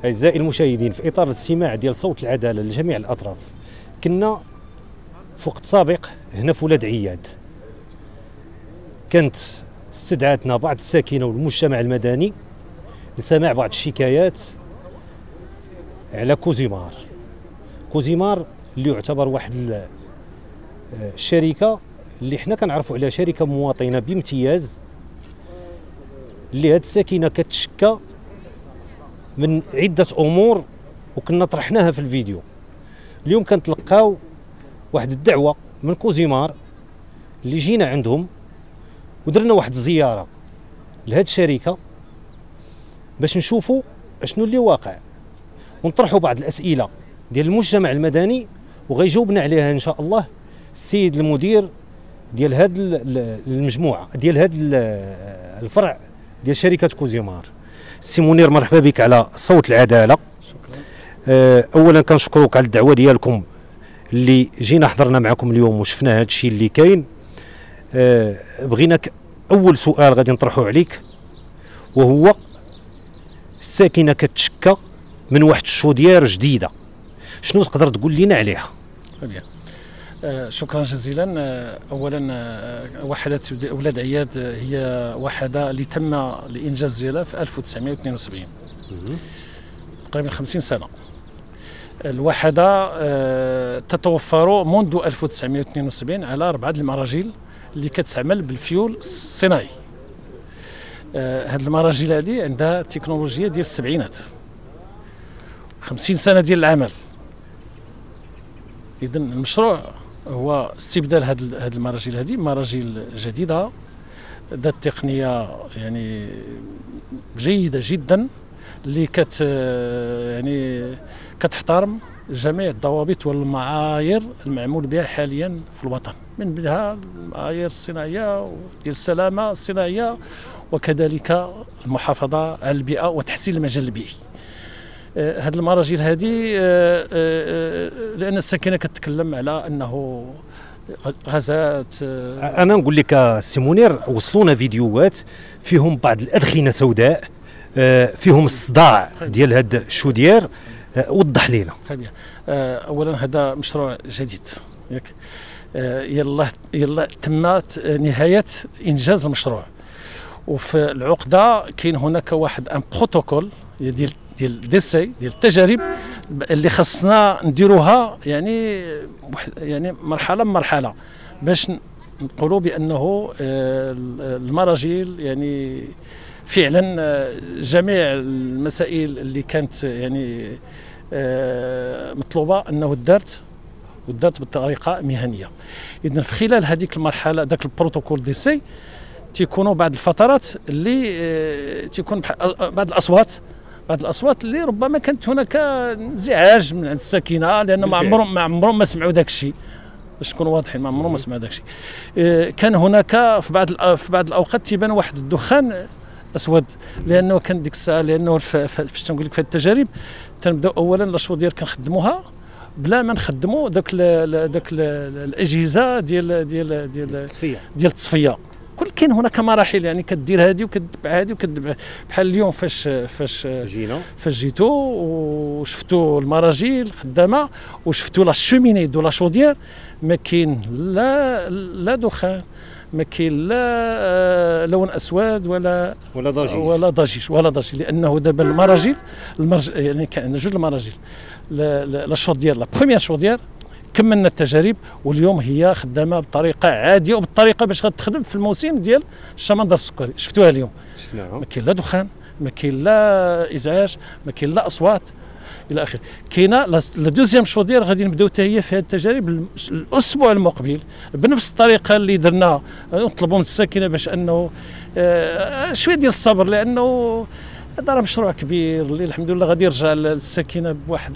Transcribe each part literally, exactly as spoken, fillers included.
أعزائي المشاهدين، في إطار الاستماع ديال صوت العدالة لجميع الأطراف، كنا في وقت سابق هنا في ولاد عياد، كانت استدعاتنا بعض الساكنة والمجتمع المدني لسماع بعض الشكايات على كوزيمار. كوزيمار اللي يعتبر واحد الشركة اللي حنا كنعرفوا عليها شركة مواطنة بامتياز، اللي هاد الساكنة كتشكى من عدة أمور وكنا طرحناها في الفيديو. اليوم كنتلقاو واحد الدعوة من كوزيمار اللي جينا عندهم ودرنا واحد الزيارة لهاد الشركة باش نشوفوا شنو اللي واقع ونطرحوا بعض الأسئلة ديال المجتمع المدني، وغيجاوبنا عليها إن شاء الله السيد المدير ديال هاد المجموعة ديال هاد الفرع ديال شركة كوزيمار. سي منير، مرحبا بك على صوت العدالة. شكرا. اولا كنشكروك على الدعوه ديالكم اللي جينا حضرنا معكم اليوم وشفنا هذا الشيء اللي كاين. أه بغيناك اول سؤال غادي نطرحه عليك، وهو الساكنه كتشكى من واحد الشوديار جديده، شنو تقدر تقول لنا عليها؟ آه شكرا جزيلا. آه اولا آه وحده ولاد عياد هي وحده اللي تم الانجاز ديالها في ألف وتسعمائة واثنين وسبعين، تقريبا خمسين سنه. الوحده آه تتوفر منذ ألف وتسعمائة واثنين وسبعين على اربعه المراجيل اللي كتعمل بالفيول الصناعي. آه هذه المراجيل هذه عندها تكنولوجيا ديال السبعينات، خمسين سنه ديال العمل. اذا المشروع هو استبدال هذه هذه المراجيل، هذه مراجيل جديده ذات تقنيه يعني جيده جدا، اللي كت يعني كتحترم جميع الضوابط والمعايير المعمول بها حاليا في الوطن، من بينها المعايير الصناعيه ديال السلامه الصناعيه، وكذلك المحافظه على البيئه وتحسين المجال البيئي. هذه المراجل هذه لان الساكنه كتكلم على انه غازات. انا نقول لك سي منير، وصلونا فيديوهات فيهم بعض الادخنه سوداء، فيهم الصداع ديال هذا الشوديار، وضح لنا. اولا هذا مشروع جديد ياك، يلا يلا تمت نهايه انجاز المشروع، وفي العقده كاين هناك واحد ان بروتوكول ديال ديال ديسي ديال التجارب اللي خصنا نديروها يعني يعني مرحله بمرحله باش نقولوا بانه المراجيل يعني فعلا جميع المسائل اللي كانت يعني مطلوبه انه دارت ودارت بطريقه مهنيه. اذا في خلال هذيك المرحله ذاك البروتوكول ديسي تيكونوا بعض الفترات اللي تيكون بعض الاصوات بعض الاصوات اللي ربما كانت هناك انزعاج من عند الساكنه، لان ما عمرهم ما عمرهم ما سمعوا داك الشيء، باش نكونوا واضحين ما عمرهم ما سمعوا داك الشيء. كان هناك في بعض في بعض الاوقات تيبان واحد الدخان اسود، لانه كان ديك الساعه لانه فاش تنقول لك في التجارب تنبداو اولا لاشو ديال كنخدموها بلا ما نخدموا داك داك الاجهزه ديال ديال ديال التصفيه ديال التصفيه. كل كاين هناك مراحل، يعني كدير هذه وكتبع هذه وكتبع. بحال اليوم فاش فاش جينا فاش جيتو وشفتوا المراجيل خدامه وشفتوا لا شوميني دو لا شودير، ما كاين لا لا دخان، ما كاين لا لون اسود ولا ولا ضجيج ولا ضجيج ولا ضجيج لانه دابا المراجيل المرج يعني كان عندنا جوج المراجيل، لا شودير لا بروميير شودير كملنا التجارب، واليوم هي خدامه بطريقه عاديه وبالطريقه باش غتخدم في الموسم ديال الشمندر السكري. شفتوها اليوم، شفناها، ما كاين لا دخان، ما كاين لا ازعاج، ما كاين لا اصوات الى اخره. كاينه لا دوزيام شودير غادي نبداو حتى هي في هذه التجارب الاسبوع المقبل بنفس الطريقه اللي درنا. نطلبوا من الساكنه باش انه آه شويه ديال الصبر، لانه هذا راه مشروع كبير اللي الحمد لله غادي يرجع للساكنه بواحد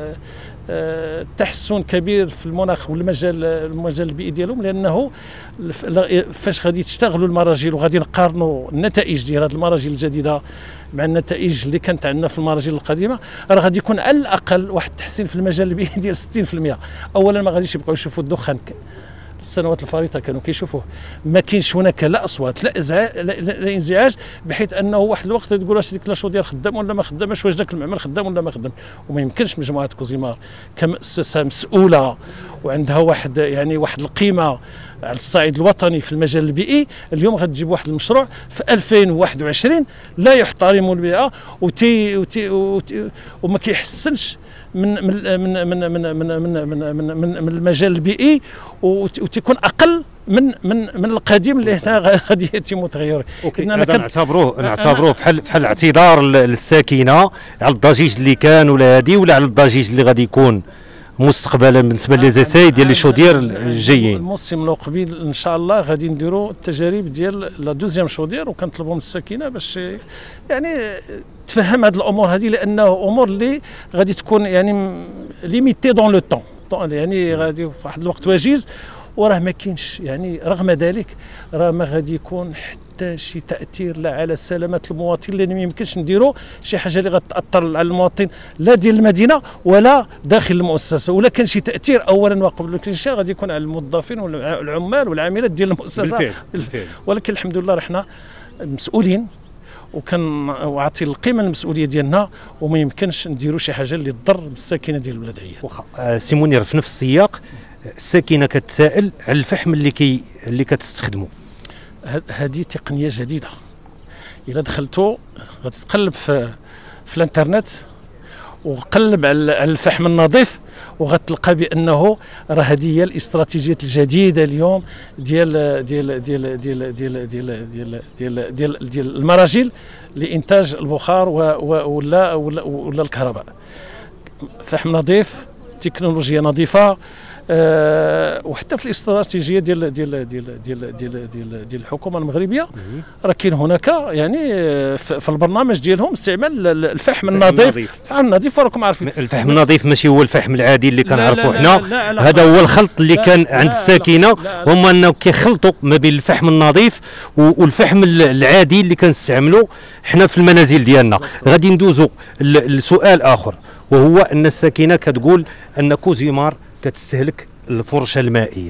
تحسن كبير في المناخ والمجال المجال البيئي ديالهم، لانه فاش غادي تشتغلوا المراجل وغادي نقارنوا النتائج ديال هذه المراجل الجديده مع النتائج اللي كانت عندنا في المراجل القديمه، راه غادي يكون على الاقل واحد التحسين في المجال البيئي ديال ستين بالمئة. اولا ما غاديش يبقاو يشوفوا الدخان السنوات الفارطه كانوا كيشوفوه ما كاينش هناك لا اصوات لا ازعاج لا, لا انزعاج، بحيث انه واحد الوقت تقول واش ديك لاشودير خدام ولا ما خدامش، واش داك المعمل خدام ولا ما خدام. وما يمكنش مجموعه كوزيمار كمؤسسه مسؤوله وعندها واحد يعني واحد القيمه على الصعيد الوطني في المجال البيئي، اليوم غتجيب واحد المشروع في ألفين وواحد وعشرين لا يحترم البيئه وتي وتي وتي وما كيحسنش من من من من من من من من, من, من المجال البيئي، وتكون اقل من من من القديم اللي هنا غادي يتم تغيره. هذا نعتبروه نعتبروه بحال بحال اعتذار للساكنه على الضجيج اللي كان ولا هادي، ولا على الضجيج اللي غادي يكون مستقبلا بالنسبه لي زيساي ديال لي شودير الجايين. الموسم القبيل ان شاء الله غادي نديروا التجارب ديال لا دوزيام شودير، وكنطلبوا من الساكنه باش يعني تفهم هذه الامور هذه، لانه امور اللي غادي تكون يعني ليميتي دون لو طون، يعني غادي في واحد الوقت وجيز، وراه ما كاينش يعني رغم ذلك راه ما غادي يكون حتى شي تاثير لا على سلامه المواطن، لان ما يمكنش نديروا شي حاجه اللي غتاثر على المواطن لا ديال المدينه ولا داخل المؤسسه، ولا كان شي تاثير اولا وقبل كل شيء غادي يكون على الموظفين والعمال والعاملات ديال المؤسسه بالفعل. بالفعل. ولكن الحمد لله رحنا مسؤولين وكان وعطي القيمه المسؤوليه ديالنا، وما يمكنش نديروا شي حاجه اللي تضر بالساكنه ديال البلاد عياد. واخا سي منير، في نفس السياق الساكنه كتسائل على الفحم اللي كي اللي كتستخدموا. هذه تقنيه جديده، الا دخلتوا غادي تقلب في في الانترنت وقلب على الفحم النظيف، وغتلقى بانه راه هذه هي الاستراتيجيات الجديده اليوم ديال ديال ديال ديال ديال ديال ديال ديال ديال, ديال المراجل لانتاج البخار ولا ولا ولا الكهرباء. فحم نظيف، تكنولوجيا نظيفه، أه وحتى في الاستراتيجيه ديال ديال ديال ديال ديال ديال, ديال الحكومه المغربيه راه كاين هناك يعني في البرنامج ديالهم استعمال الفحم النظيف. الفحم النظيف راكم عارفين الفحم النظيف ماشي هو الفحم العادي اللي كنعرفوا حنا، هذا هو الخلط اللي كان عند الساكنه، هما انه كيخلطوا ما بين الفحم النظيف والفحم العادي اللي كنستعملوا حنا في المنازل ديالنا. غادي ندوزوا لسؤال اخر، وهو ان الساكنه كتقول ان كوزيمار كتستهلك الفرشه المائيه.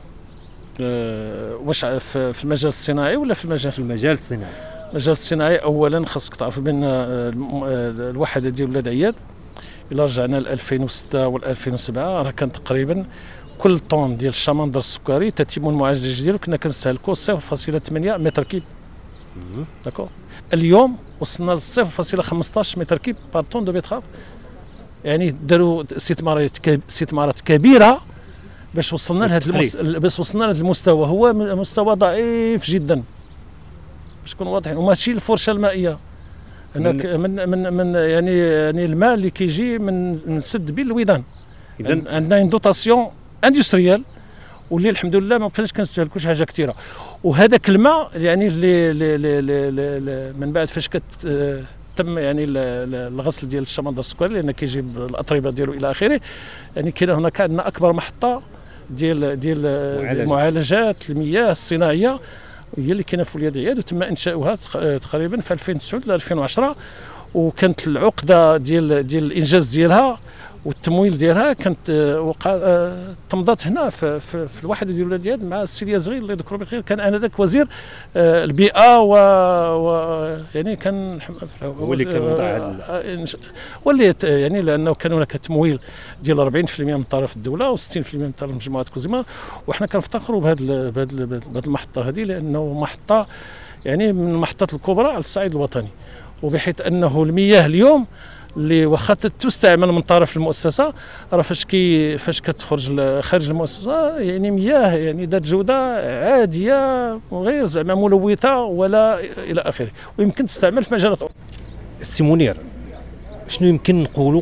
أه واش في المجال الصناعي ولا في المجال في المجال الصناعي؟ المجال الصناعي اولا خاصك تعرف بان الوحده ديال ولاد عياد الى رجعنا ل ألفين وستة وال ألفين وسبعة راه كان تقريبا كل طون ديال الشمندر السكري تتم المعالجه ديالو كنا كنستهلكوا صفر فاصلة ثمانية متر كيب. داكور، اليوم وصلنا ل صفر فاصلة خمسطاش متر كيب بار طون دو بيتراف، يعني داروا استثمارات استثمارات كبيره باش وصلنا لهذا المس... باش وصلنا لهذا المستوى. هو مستوى ضعيف جدا باش نكون واضحين، وماشي الفرشه المائيه انا من من من, من يعني يعني الماء اللي كيجي من نسد بين الودان. اذا عندنا ان دوتاسيون اندستريال واللي الحمد لله ما بقيناش كنستهلكوا شي حاجه كثيره. وهذاك الماء يعني اللي, اللي, اللي, اللي من بعد فاش كت تم يعني الغسل ديال الشمندر السكري لان كيجيب الاتربه ديالو الى اخره، يعني كاين هناك عندنا اكبر محطه ديال ديال معالجات المياه الصناعيه هي اللي كاينه في ولاد عياد، وتم انشاؤها تقريبا في ألفين وتسعة ل ألفين وعشرة، وكانت العقده ديال ديال الانجاز ديالها والتمويل ديالها كانت وقع تمضات هنا في, في, في الوحده ديال ولاد عياد مع السي اليازغي الله يذكره بخير، كان انذاك وزير البيئه و, و يعني كان هو اللي كان وضع هذا واللي يعني لانه كان هناك تمويل ديال أربعين بالمئة من طرف الدوله وستين بالمئة من طرف مجموعه كوزيمار، وحنا كنفتخروا بهذه بهذه المحطه هذه لانه محطه يعني من المحطات الكبرى على الصعيد الوطني، وبحيث انه المياه اليوم اللي واخا تستعمل من طرف المؤسسه راه فاش كي فاش كتخرج خارج المؤسسه يعني مياه يعني ذات جوده عاديه وغير زعما ملوثه ولا الى اخره، ويمكن تستعمل في مجالات اخرى. السي منير، شنو يمكن نقولوا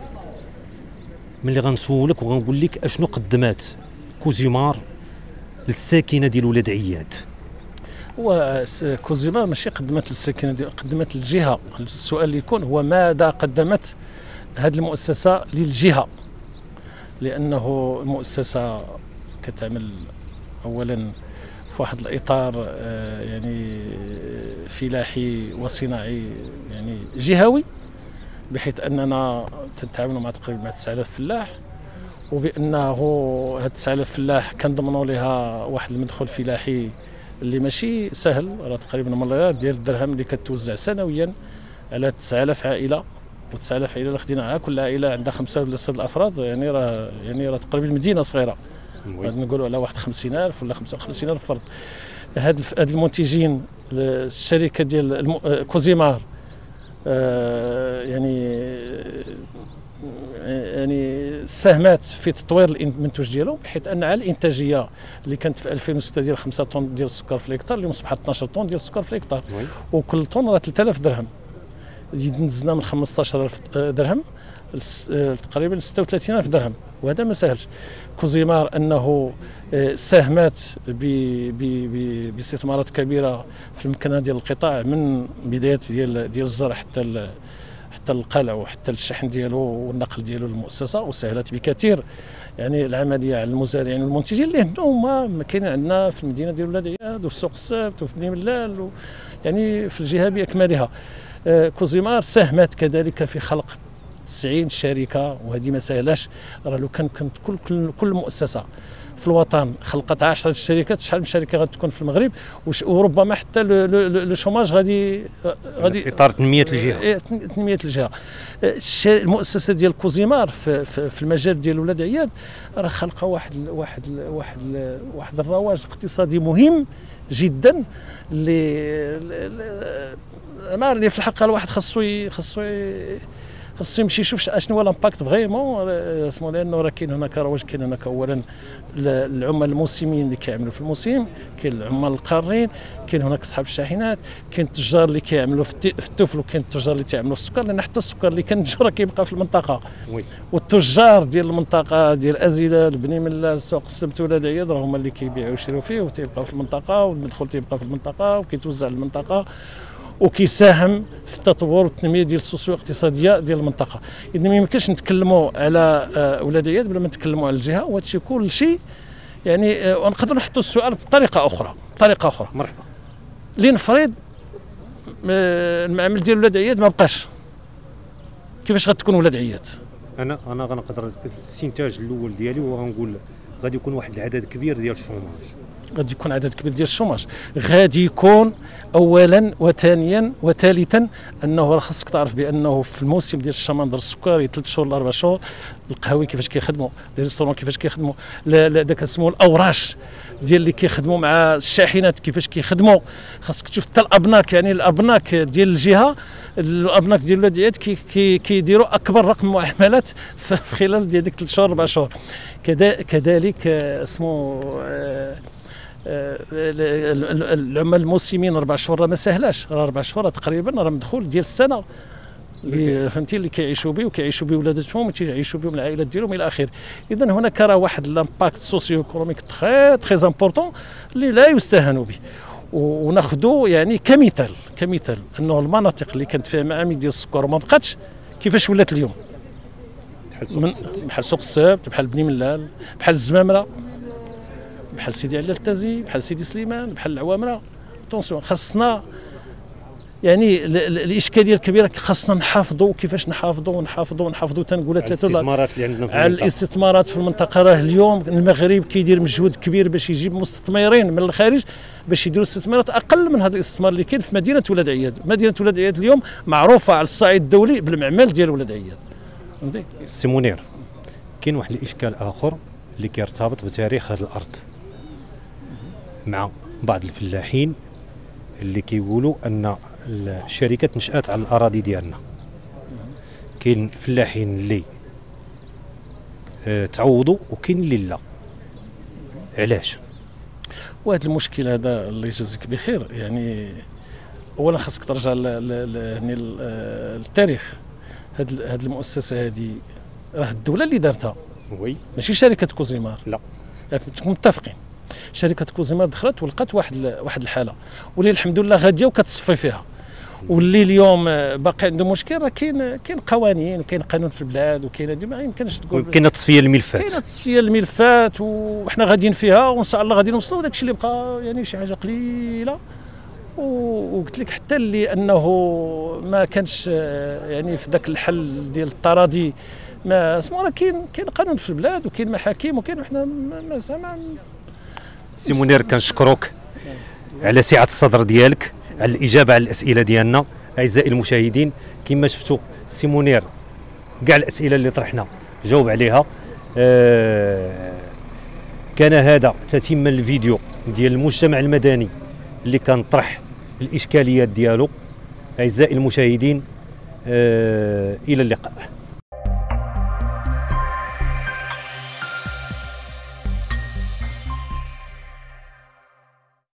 ملي غنسولك وغنقول لك اشنو قدمات كوزيمار للساكنه ديال ولاد عياد؟ وكوزيمار ماشي قدمت للساكنه ديال، قدمت للجهه. السؤال اللي يكون هو ماذا قدمت هذه المؤسسه للجهه، لانه المؤسسه كتعمل اولا في واحد الاطار يعني فلاحي وصناعي يعني جهوي، بحيث اننا نتعاملوا مع تقريبا مع تسعة آلاف فلاح، وبانه هاد تسعة آلاف فلاح كنضمنوا لها واحد المدخول فلاحي اللي ماشي سهل، راه تقريبا مليار ديال الدرهم اللي كتوزع سنويا على تسعة آلاف عائله، و تسعة آلاف عائله اللي خديناها كل عائله عندها خمسه ولا سته الافراد، يعني راه يعني راه تقريبا مدينه صغيره، نقولوا على واحد خمسين ألف ولا خمسة وخمسين ألف فرد. هاد هاد المنتجين الشركه ديال كوزيمار آه يعني يعني ساهمات في تطوير المنتوج ديالو، بحيث ان على الانتاجيه اللي كانت في ألفين وستة ديال خمسة طن ديال السكر في الهكتار، اليوم اصبحت اثناش طن ديال السكر في الهكتار، وكل طن راه ثلاثة آلاف درهم، نزلنا من خمسطاش ألف درهم تقريبا ستة وثلاثين ألف درهم، وهذا ما سهلش. كوزيمار انه ساهمات باستثمارات كبيره في المكنه ديال القطاع، من بدايه ديال ديال الزرع حتى حتى القلع وحتى الشحن ديالو والنقل ديالو للمؤسسه، وسهلت بكثير يعني العمليه على المزارعين والمنتجين اللي هما كاينين عندنا في المدينه ديال ولاد عياد وفي سوق السبت وفي بني ملال، يعني في الجهه باكملها. كوزيمار ساهمت كذلك في خلق تسعين شركه، وهذه ما سهلاش، راه لو كان كنت كل كل كل مؤسسه في الوطن خلقت عشرة شركات، شحال من شركه غادي تكون في المغرب، وربما حتى لو شوماج غادي غادي في اطار تنميه الجهه تنميه الجهه. المؤسسه ديال كوزيمار في, في, في المجال ديال ولاد عياد راه خلقه واحد واحد واحد واحد الرواج اقتصادي مهم جدا، اللي ما اللي في الحقيقه الواحد خاصو خاصو خاصو يمشي يشوف اشنو هو الامباكت فريمون اسمو، لانه راه كاين هناك رواج، كاين هناك اولا العمال الموسميين اللي كيعملوا في الموسم، كاين العمال القارين، كاين هناك اصحاب الشاحنات، كاين التجار اللي كيعملوا في التفل، وكاين التجار اللي كيعملوا في السكر، لان حتى السكر اللي كنتجو راه كيبقى في المنطقه، والتجار ديال المنطقه ديال ازيلال بني ملال سوق السبت ولاد عياد راه هما اللي كيبيعوا ويشريو فيه، وتيبقى في المنطقه، والمدخول تيبقى في المنطقه وكيتوزع المنطقه، وكيساهم في التطور والتنميه ديال السوسيو اقتصاديه ديال المنطقه. اذا ما يمكنش نتكلموا على ولاد عياد بلا ما نتكلموا على الجهه، وهذا الشيء كل شيء يعني ونقدروا نحطوا السؤال بطريقه اخرى بطريقه اخرى مرحبا. لنفرض المعمل ديال ولاد عياد ما بقاش، كيفاش غتكون ولاد عياد؟ انا انا غنقدر الاستنتاج الاول ديالي وغنقول غادي يكون واحد العدد كبير ديال الشوماج، غادي يكون عدد كبير ديال الشوماج، غادي يكون اولا وثانيا وثالثا انه راه خاصك تعرف بانه في الموسم ديال الشمندر السكري ثلاث شهور لاربع شهور، القهاوي كيفاش كيخدموا، لي ريستورون كيفاش كيخدموا، داك اسمه الاوراش ديال اللي كيخدموا مع الشاحنات كيفاش كيخدموا، خاصك تشوف حتى الابناك، يعني الابناك ديال الجهه، الابناك ديال ولاد عياد كيديروا اكبر رقم معاملات في خلال ديال ديك ثلاث شهور اربع شهور. كذلك اسمه العمال الموسمين اربع شهور راه ما سهلاش، راه اربع شهور تقريبا راه مدخول ديال السنه اللي فهمتي اللي كيعيشوا به وكيعيشوا به ولادتهم وتيعيشوا بهم العائلات ديالهم الى اخره. اذا هناك راه واحد لامباكت سوسيو ايكونوميك تري تري امبورطون اللي لا يستهان به، وناخذوا يعني كمثال كمثال انه المناطق اللي كانت فيها معامل ديال السكر وما بقاتش كيفاش ولات اليوم، بحال سوق السبت، بحال بني ملال، بحال الزمامره، بحال سيدي علال التازي، بحال سيدي سليمان، بحال العوامره. طونسيون خاصنا يعني الاشكاليه الكبيره خاصنا نحافظوا، كيفاش نحافظوا ونحافظوا ونحافظوا تنقولها ثلاثه الاستثمارات اللي عندنا في على الاستثمارات في المنطقه. راه اليوم المغرب كيدير مجهود كبير باش يجيب مستثمرين من الخارج باش يديروا استثمارات اقل من هذا الاستثمار اللي كاين في مدينه ولاد عياد. مدينه ولاد عياد اليوم معروفه على الصعيد الدولي بالمعمل ديال ولاد عياد. فهمتي سي منير؟ كاين واحد الاشكال اخر اللي كيرتبط بتاريخ هذه الارض مع بعض الفلاحين اللي كيقولوا ان الشركات نشأت على الاراضي ديالنا. كاين فلاحين اللي اه تعوضوا وكاين اللي لا. علاش؟ وهذا المشكل هذا الله يجازيك بخير، يعني اولا خاصك ترجع يعني للتاريخ. هاد هاد المؤسسه هذه راه الدوله اللي دارتها، وي ماشي شركه كوزيمار. لا تكون متفقين. شركه كوزيمار دخلت ولقات واحد واحد الحاله واللي الحمد لله غاديه وكتصفي فيها، واللي اليوم باقي عنده مشكل راه كاين كاين قوانين وكاين قانون في البلاد وكاين هذه ما يمكنش تقول كاين تصفيه الملفات، كاين تصفيه الملفات وحنا غاديين فيها وان شاء الله غادي نوصلوا. داك الشيء اللي بقى يعني شي حاجه قليله، وقلت لك حتى اللي انه ما كانش يعني في ذاك الحل ديال التراضي ما اسمه راه كاين كاين قانون في البلاد وكاين محاكم وكاين وحنا ما زعما. سي منير كنشكروك على سعة الصدر ديالك، على الإجابة على الأسئلة ديالنا. أعزائي المشاهدين كما شفتوا سي منير كاع الأسئلة اللي طرحنا جاوب عليها. آه كان هذا تتم الفيديو ديال المجتمع المدني اللي كان طرح الإشكاليات ديالو. أعزائي المشاهدين آه إلى اللقاء.